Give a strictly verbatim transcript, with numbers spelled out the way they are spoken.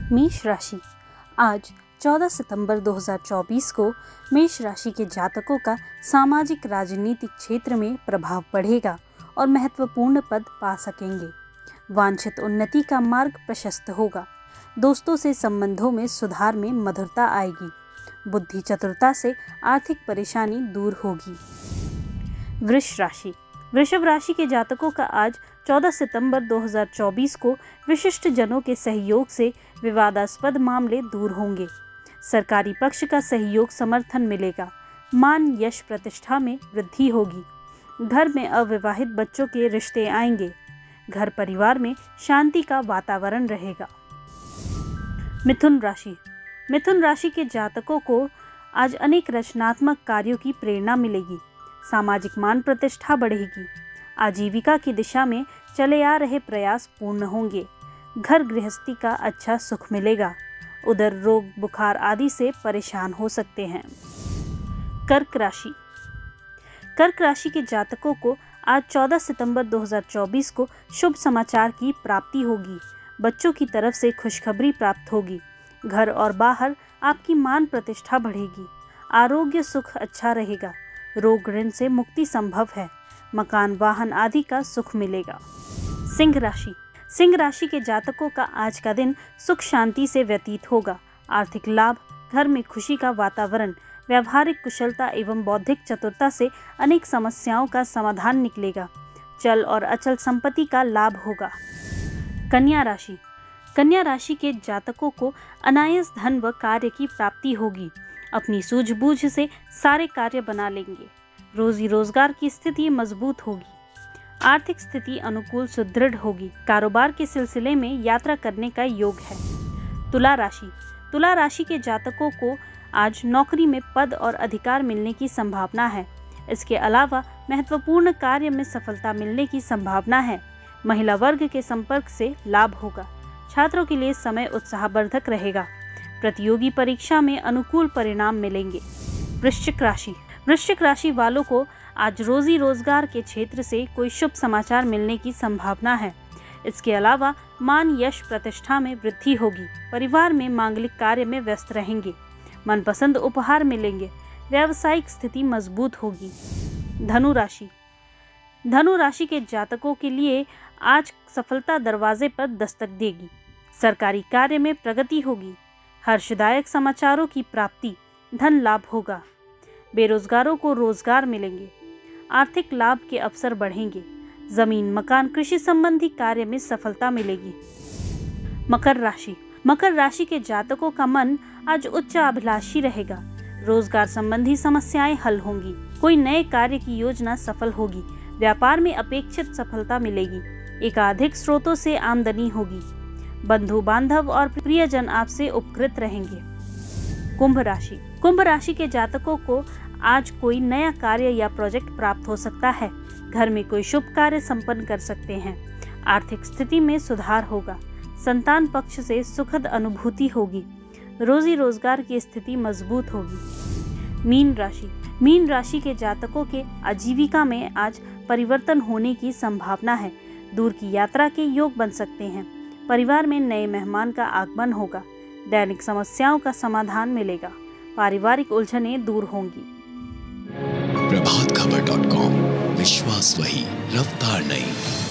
मेष राशि। आज चौदह सितंबर दो हज़ार चौबीस को मेष राशि के जातकों का सामाजिक राजनीतिक क्षेत्र में प्रभाव बढ़ेगा और महत्वपूर्ण पद पा सकेंगे। वांछित उन्नति का मार्ग प्रशस्त होगा। दोस्तों से संबंधों में सुधार में मधुरता आएगी। बुद्धि चतुरता से आर्थिक परेशानी दूर होगी। वृष राशि। वृषभ राशि के जातकों का आज चौदह सितंबर दो हज़ार चौबीस को विशिष्ट जनों के सहयोग से विवादास्पद मामले दूर होंगे। सरकारी पक्ष का सहयोग समर्थन मिलेगा। मान यश प्रतिष्ठा में वृद्धि होगी। घर में अविवाहित बच्चों के रिश्ते आएंगे। घर परिवार में शांति का वातावरण रहेगा। मिथुन राशि। मिथुन राशि के जातकों को आज अनेक रचनात्मक कार्यों की प्रेरणा मिलेगी। सामाजिक मान प्रतिष्ठा बढ़ेगी। आजीविका की दिशा में चले आ रहे प्रयास पूर्ण होंगे। घर गृहस्थी का अच्छा सुख मिलेगा। उधर रोग बुखार आदि से परेशान हो सकते हैं। कर्क राशि। कर्क राशि के जातकों को आज चौदह सितंबर दो हज़ार चौबीस को शुभ समाचार की प्राप्ति होगी। बच्चों की तरफ से खुशखबरी प्राप्त होगी। घर और बाहर आपकी मान प्रतिष्ठा बढ़ेगी। आरोग्य सुख अच्छा रहेगा। रोग ऋण से मुक्ति संभव है। मकान वाहन आदि का सुख मिलेगा। सिंह राशि। सिंह राशि के जातकों का आज का दिन सुख शांति से व्यतीत होगा। आर्थिक लाभ, घर में खुशी का वातावरण, व्यावहारिक कुशलता एवं बौद्धिक चतुरता से अनेक समस्याओं का समाधान निकलेगा। चल और अचल संपत्ति का लाभ होगा। कन्या राशि। कन्या राशि के जातकों को अनायास धन व कार्य की प्राप्ति होगी। अपनी सूझबूझ से सारे कार्य बना लेंगे। रोजी रोजगार की स्थिति मजबूत होगी। आर्थिक स्थिति अनुकूल सुदृढ़ होगी। कारोबार के सिलसिले में यात्रा करने का योग है। तुला राशि। तुला राशि के जातकों को आज नौकरी में पद और अधिकार मिलने की संभावना है। इसके अलावा महत्वपूर्ण कार्य में सफलता मिलने की संभावना है। महिला वर्ग के संपर्क से लाभ होगा। छात्रों के लिए समय उत्साहवर्धक रहेगा। प्रतियोगी परीक्षा में अनुकूल परिणाम मिलेंगे। वृश्चिक राशि। वृश्चिक राशि वालों को आज रोजी रोजगार के क्षेत्र से कोई शुभ समाचार मिलने की संभावना है। इसके अलावा मान यश प्रतिष्ठा में वृद्धि होगी। परिवार में मांगलिक कार्य में व्यस्त रहेंगे। मनपसंद उपहार मिलेंगे। व्यावसायिक स्थिति मजबूत होगी। धनु राशि। धनु राशि के जातकों के लिए आज सफलता दरवाजे पर दस्तक देगी। सरकारी कार्य में प्रगति होगी। हर्षदायक समाचारों की प्राप्ति, धन लाभ होगा। बेरोजगारों को रोजगार मिलेंगे। आर्थिक लाभ के अवसर बढ़ेंगे। जमीन मकान कृषि संबंधी कार्य में सफलता मिलेगी। मकर राशि। मकर राशि के जातकों का मन आज उच्च अभिलाषी रहेगा। रोजगार संबंधी समस्याएं हल होंगी। कोई नए कार्य की योजना सफल होगी। व्यापार में अपेक्षित सफलता मिलेगी। एकाधिक स्रोतों से आमदनी होगी। बंधु बांधव और प्रियजन आपसे उपकृत रहेंगे। कुंभ राशि। कुंभ राशि के जातकों को आज कोई नया कार्य या प्रोजेक्ट प्राप्त हो सकता है। घर में कोई शुभ कार्य संपन्न कर सकते हैं। आर्थिक स्थिति में सुधार होगा। संतान पक्ष से सुखद अनुभूति होगी। रोजी रोजगार की स्थिति मजबूत होगी। मीन राशि। मीन राशि के जातकों के आजीविका में आज परिवर्तन होने की संभावना है। दूर की यात्रा के योग बन सकते हैं। परिवार में नए मेहमान का आगमन होगा। दैनिक समस्याओं का समाधान मिलेगा। पारिवारिक उलझनें दूर होंगी। प्रभात खबर डॉट कॉम, विश्वास वही, रफ्तार नहीं।